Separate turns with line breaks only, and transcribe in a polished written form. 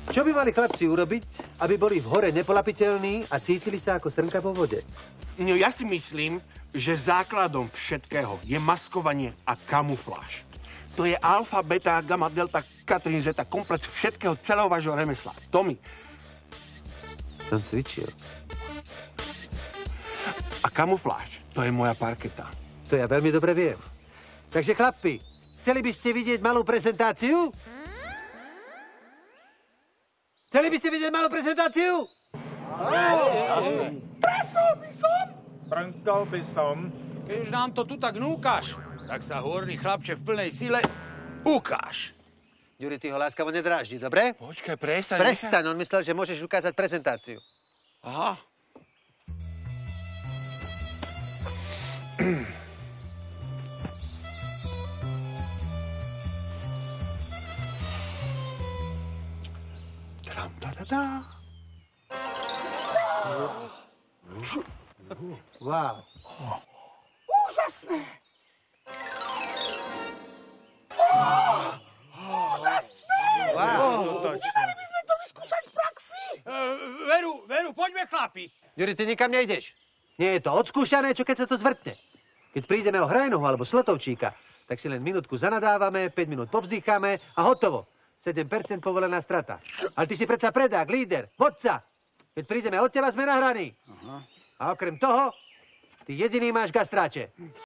Čo by mali chlapci urobiť, aby boli v hore nepolapiteľní a cítili sa ako srnka vo vode?
No ja si myslím, že základom všetkého je maskovanie a kamufláž. To je alfa, beta, gamma, delta, katerín, zeta, komplet všetkého celého vášho remesla. Tommy.
Som cvičil.
A kamufláž, to je moja parketa.
To ja veľmi dobre viem. Takže chlapi, chceli by ste vidieť malú prezentáciu? Chceli by ste vidieť malú prezentáciu?
Presol by som!
Prnkol by som.
Keď už nám to tu tak núkaš, tak sa hórny chlapče v plnej sile ukáž.
Ďuri, ty ho láskavo nedráždi, dobre?
Počkaj, prestaň.
Prestaň, on myslel, že môžeš ukázať prezentáciu.
Aha. Tram-ta-ta-ta.
Wow.
Úžasné! Úžasné!
Wow.
Nemali by sme to vyskúšať v praxi? Veru, poďme chlapi.
Ďuri, ty nikam nejdeš. Nie je to odskúšané, čo keď sa to zvrtne. Keď prídeme o Hrajnohu alebo Slotovčíka, tak si len minútku zanadávame, 5 minút povzdycháme a hotovo. 7% povolená strata. Ale ty si predsa predák, líder, vodca. Keď prídeme od teba, sme nahraní. A okrem toho, ty jediný máš gastráče.